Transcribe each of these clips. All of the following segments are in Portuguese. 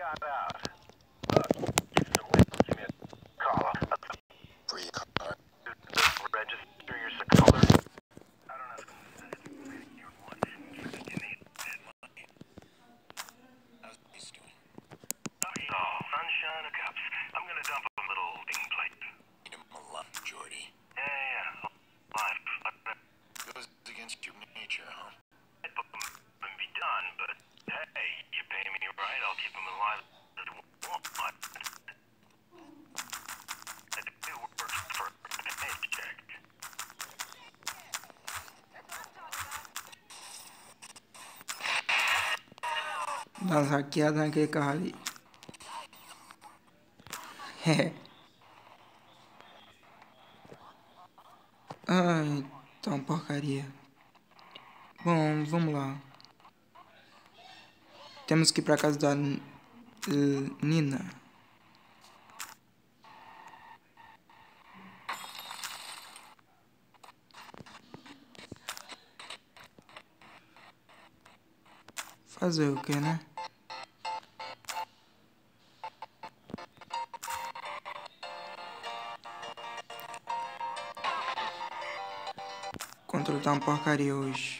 Dá uma hackeada naquele carro ali. Ai, tá uma porcaria. Bom, vamos lá. Temos que ir pra casa da Nina. Fazer o que, né? O controle tá uma porcaria hoje.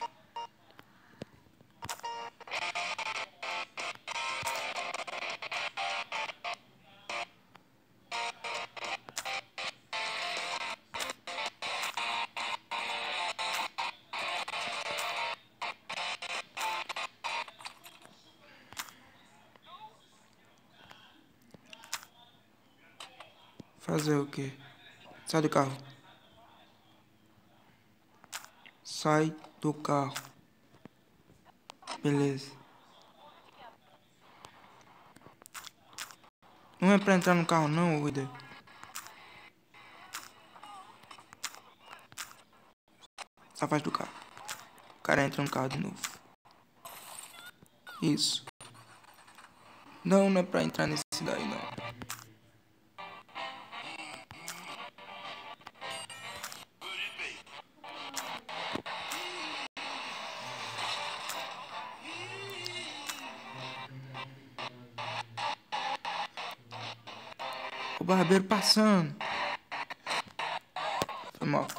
Fazer o que? Sai do carro. Sai do carro. Beleza. Não é pra entrar no carro não, Uida. Só faz do carro. O cara entra no carro de novo. Isso. Não, não é pra entrar nesse daí não. O barbeiro passando. Foi mal.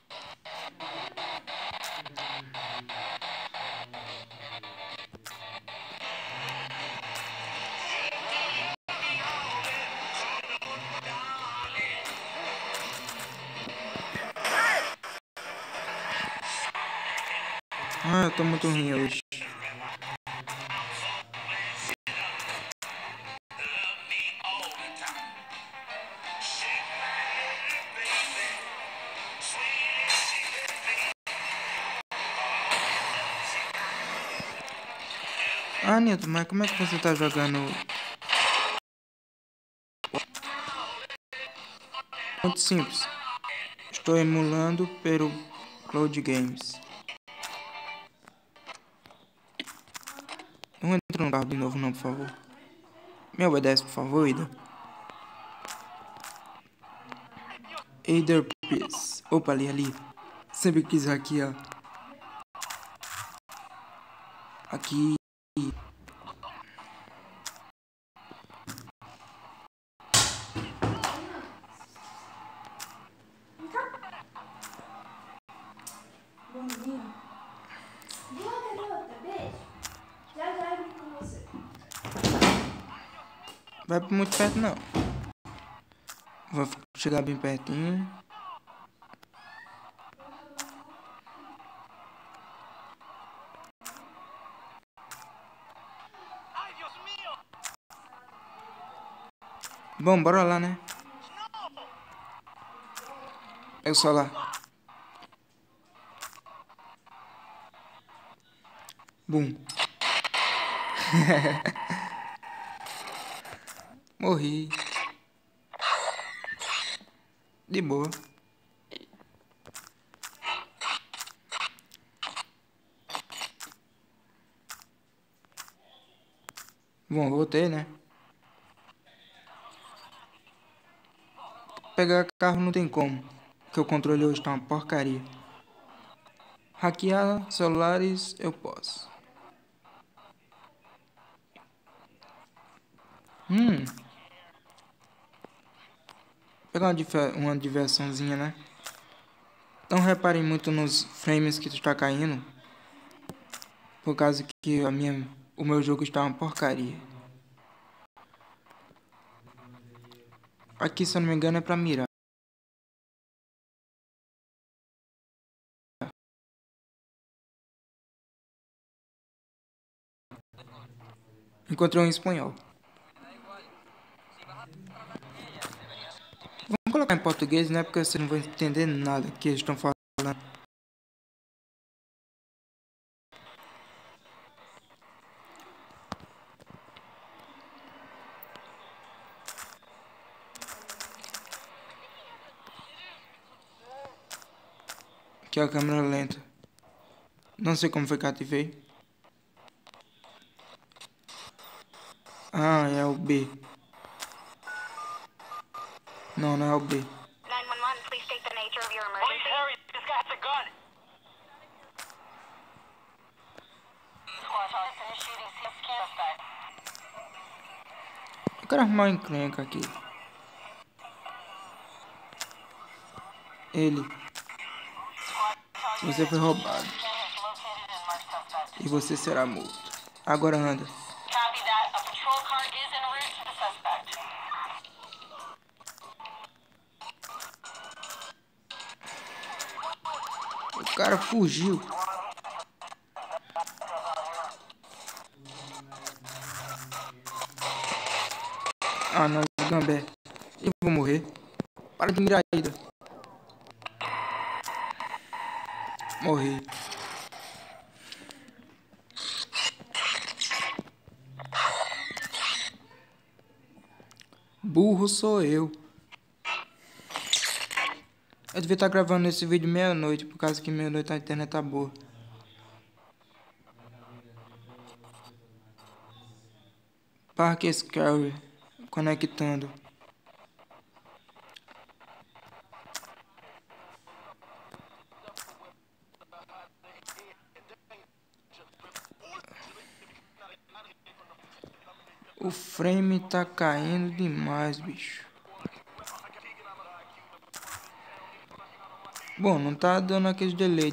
Ah, eu tô muito ruim hoje. Ah, Nito, mas como é que você tá jogando? Muito simples. Estou emulando pelo Cloud Games. Não entra no carro de novo não, por favor. Me obedece, por favor, Ida. Either Peace. Opa, ali. Sempre quis hackear. Aqui. Vai muito perto não. Vou chegar bem pertinho. Bom, bora lá, né? É o celular. Bum. Morri. De boa. Bom, voltei, né? Pegar carro não tem como. Porque o controle hoje tá uma porcaria. Hackear celulares eu posso. Hum. Pegar uma diversãozinha, né? Não reparem muito nos frames que tu tá caindo. Por causa que o meu jogo está uma porcaria. Aqui, se eu não me engano, é pra mirar. Encontrei um em espanhol. Vamos colocar em português, né? Porque você não vai entender nada que eles estão falando. Que é a câmera lenta. Não sei como foi que ativei. Ah, é o B. Não, não é o B. 911, please state the nature of your emergency. Police, hurry! This guy has a gun! Squad car, finish shooting suspect. Eu quero arrumar uma encrenca aqui. Ele. Você foi roubado. E você será morto. Agora anda. Copy that. A patrol car is en route to the suspect. O cara fugiu. Ah, não, Gambé. Eu vou morrer. Para de mirar ainda. Morri. Burro sou eu. Eu devia estar gravando esse vídeo meia-noite, por causa que meia-noite a internet tá boa. Parque Scary. Conectando. O frame tá caindo demais, bicho. Bom, não tá dando aquele delay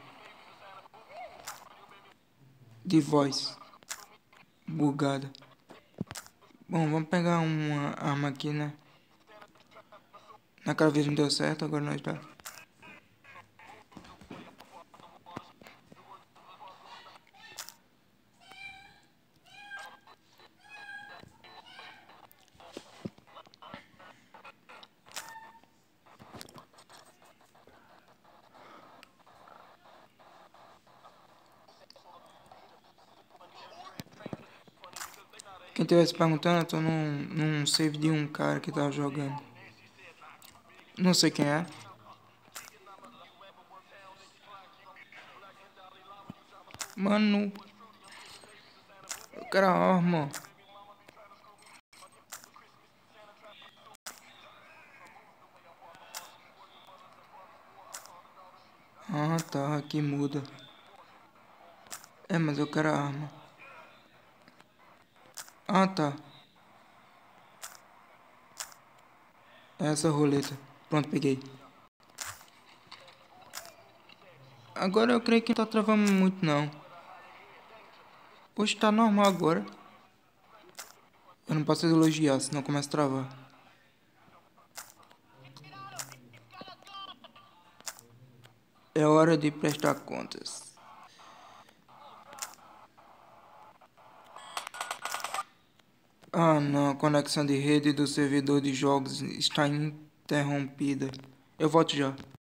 de voz bugada. Bom, vamos pegar uma arma aqui, né? Naquela vez não deu certo, agora nós dá. Quem estivesse perguntando, eu tô num save de um cara que tava jogando. Não sei quem é. Mano, eu quero a arma. Ah, tá, aqui muda. É, mas eu quero a arma. Ah, tá. É essa roleta. Pronto, peguei. Agora eu creio que não tá travando muito, não. Hoje tá normal agora. Eu não posso elogiar, senão começa a travar. É hora de prestar contas. Ah, não. A conexão de rede do servidor de jogos está interrompida. Eu volto já.